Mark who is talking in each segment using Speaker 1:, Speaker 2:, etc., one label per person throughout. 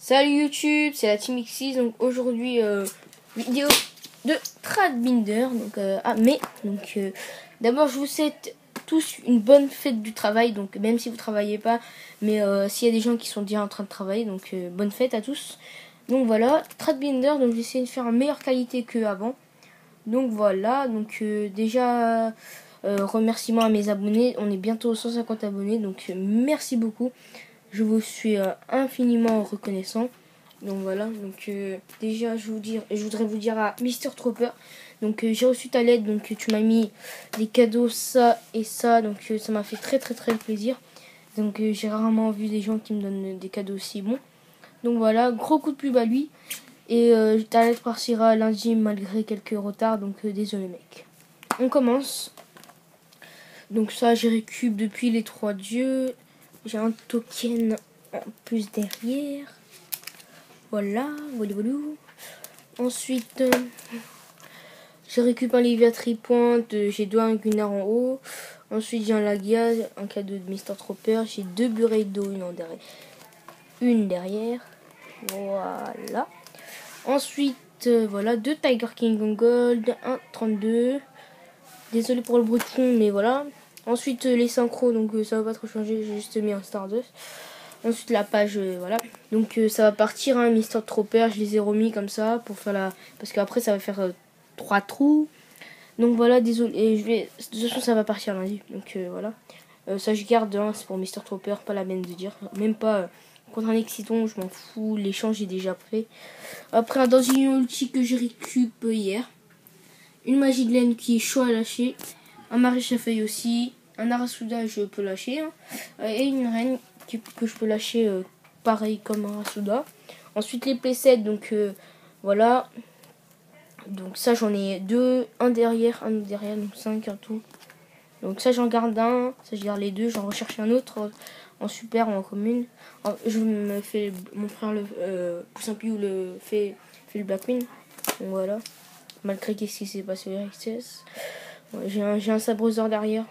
Speaker 1: Salut YouTube, c'est la Team X6. Donc aujourd'hui vidéo de Tradbinder. D'abord je vous souhaite tous une bonne fête du travail. Donc même si vous travaillez pas, mais s'il y a des gens qui sont déjà en train de travailler, donc bonne fête à tous. Donc voilà, Tradbinder. Donc j'essaie de faire en meilleure qualité que avant. Donc voilà, donc déjà remerciements à mes abonnés. On est bientôt 150 abonnés, donc merci beaucoup. Je vous suis infiniment reconnaissant. Donc voilà, donc déjà je voudrais vous dire à Mister Trooper. Donc j'ai reçu ta lettre, donc tu m'as mis des cadeaux, ça et ça, donc ça m'a fait très plaisir. Donc j'ai rarement vu des gens qui me donnent des cadeaux aussi bons. Donc voilà, gros coup de pub à lui. Et ta lettre partira lundi malgré quelques retards, donc désolé mec. On commence. Donc ça j'ai récup depuis les 3 dieux. J'ai un token en plus derrière. Voilà. Ensuite, j'ai récupéré un Livia Tripointe. J'ai 2 Gunnar en haut. Ensuite, j'ai un Lagia, un cadeau de Mister Trooper. J'ai 2 Buredo, une derrière. Voilà. Ensuite, voilà, 2 Tiger King en gold. Un 32. Désolé pour le bruit de fond, mais voilà. Ensuite, les synchros, donc ça va pas trop changer. J'ai juste mis un Stardust. Ensuite la page, voilà. Donc ça va partir, hein, Mister Trooper, je les ai remis comme ça pour faire la... Parce qu'après ça va faire 3 trous. Donc voilà, désolé, et de toute façon ça va partir lundi. Donc voilà. Ça je garde, hein, c'est pour Mister Trooper, pas la peine de dire. Même pas contre un Exciton, je m'en fous, l'échange est déjà fait. Après dans une ulti que j'ai récup hier. Une magie de laine qui est chaud à lâcher. Un maréchal feuille aussi. Un Arasuda je peux lâcher. Hein. Et une reine que je peux lâcher pareil comme un Arasuda. Ensuite les P7, donc voilà. Donc ça j'en ai 2, un derrière, donc 5 en tout. Donc ça j'en garde un, ça je garde les 2, j'en recherche un autre en super ou en commune. Je me fais, mon frère le Poussin-Piou le fait le Black Queen. Donc voilà. Malgré qu'est-ce qui s'est passé avec XS. Ouais, j'ai un sabreseur derrière.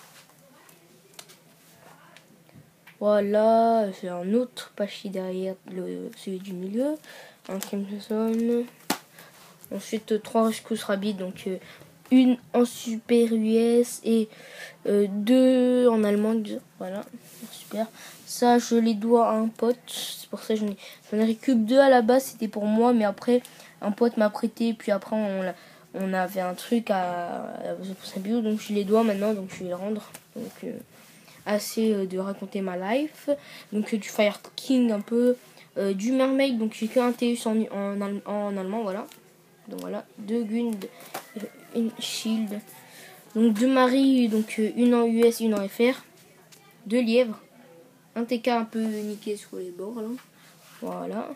Speaker 1: Voilà, j'ai un autre Pachi derrière celui du milieu. Un Crimson. Ensuite 3 rescousses rapides, donc une en super US et 2 en allemande. Voilà, super. Ça je les dois à un pote. C'est pour ça que j'en ai récup 2 à la base, c'était pour moi, mais après un pote m'a prêté, puis après on avait un truc à sa bio, donc je les dois maintenant, donc je vais le rendre. Donc assez de raconter ma life. Donc du Fire King un peu, du Mermaid, donc j'ai que un TUS en allemand, voilà. Donc voilà, 2 Gund, une Shield. Donc 2 Marie, donc une en US, une en FR. 2 lièvres. Un TK un peu niqué sur les bords là. Voilà.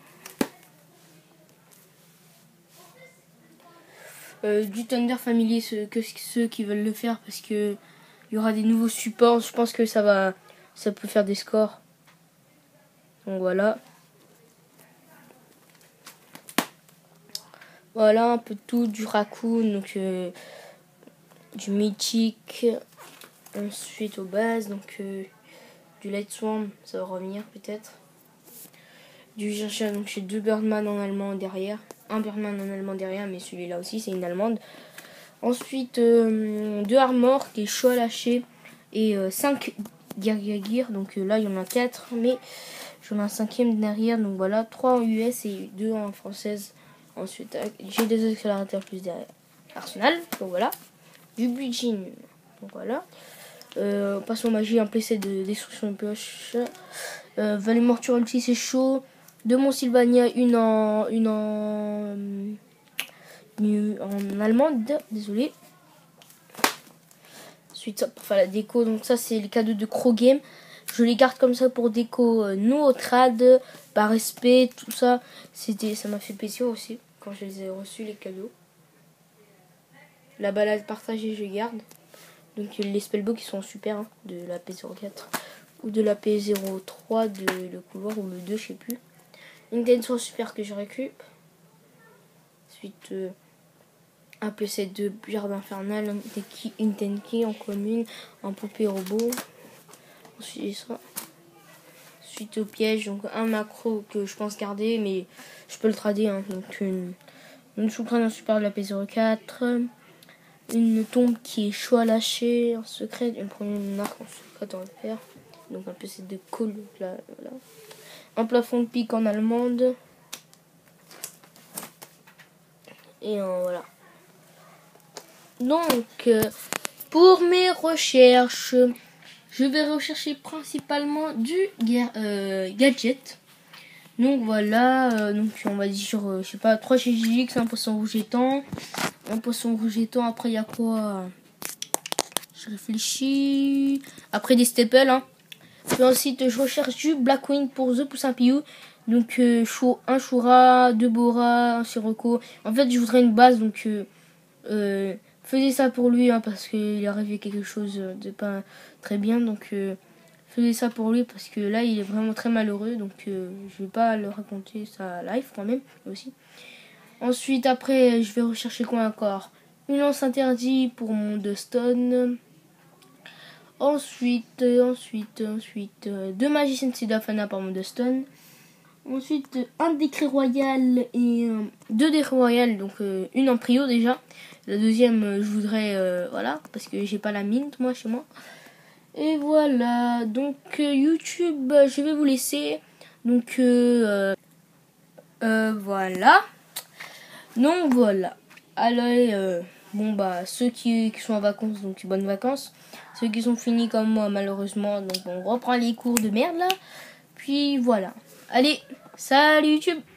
Speaker 1: Du Thunder Family, ceux qui veulent le faire, parce que il y aura des nouveaux supports. Je pense que ça peut faire des scores. Donc voilà. Voilà un peu tout, du Raccoon, donc du mythique. Ensuite aux bases, donc du Light Swarm, ça va revenir peut-être. Du Chercher, donc j'ai 2 Birdman en allemand derrière. Un Birdman en allemand derrière, mais celui-là aussi c'est une allemande. Ensuite 2 Armor qui est chaud à lâcher. Et 5 Gear. Donc là il y en a 4, mais j'en ai un 5e derrière. Donc voilà, 3 en US et 2 en française. Ensuite j'ai des accélérateurs plus derrière. Arsenal, donc voilà. Du Bujin, donc voilà. Passons magie, un PC de destruction de pioche. Valet Morture ulti, c'est chaud. De mon Sylvania, une en allemande, désolé. Ensuite, pour faire la déco, donc ça c'est les cadeaux de Crow Game. Je les garde comme ça pour déco, nous au trad, par respect, tout ça. Ça m'a fait plaisir aussi quand je les ai reçus, les cadeaux. La balade partagée, je garde. Donc les spellbooks qui sont super, hein, de la P04 ou de la P03 de le couloir ou le 2, je sais plus. Une Tension super que je récup. Ensuite un PC de Jardin Infernal, une Tenki en commune, un poupée robot. Ensuite ça. Ensuite au piège, donc un macro que je pense garder, mais je peux le trader. Hein, donc une sous-crâne en super de la P04. Une tombe qui est chaud à lâcher en secret. Une première arc en secret dans le fer. Donc un peu c'est de cool. Là, voilà. Un plafond de pique en allemande. Et voilà. Donc, pour mes recherches, je vais rechercher principalement du gadget. Donc voilà, donc on va dire, je sais pas, 3 GGX, un poisson rouge étang. Un poisson rouge étang, après il y a quoi? Je réfléchis. Après des staples, hein. Puis ensuite, je recherche du Blackwing pour The Poussin Piou. Donc, un Shura, 2 Bora, un Sirocco. En fait, je voudrais une base, donc faisais ça pour lui, hein, parce qu'il est arrivé quelque chose de pas très bien. Donc, faisais ça pour lui, parce que là, il est vraiment très malheureux. Donc, je vais pas le raconter sa life quand même, aussi. Ensuite, après, je vais rechercher quoi encore? Une lance interdite pour mon Duston. Ensuite, deux magiciens de Sidafana par mon Duston. Ensuite, un décret royal et deux décrets royales, donc une en prio déjà. La deuxième, je voudrais, voilà, parce que j'ai pas la mint, moi, chez moi. Et voilà, donc YouTube, je vais vous laisser. Donc, voilà. Donc, voilà. Allez, bon, bah, ceux qui sont en vacances, donc bonnes vacances. Ceux qui sont finis comme moi, malheureusement, donc on reprend les cours de merde, là. Puis, voilà. Allez, salut YouTube!